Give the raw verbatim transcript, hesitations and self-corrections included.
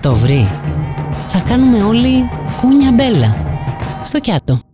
το βρει, θα κάνουμε όλοι κούνια μπέλα στο Κιάτο.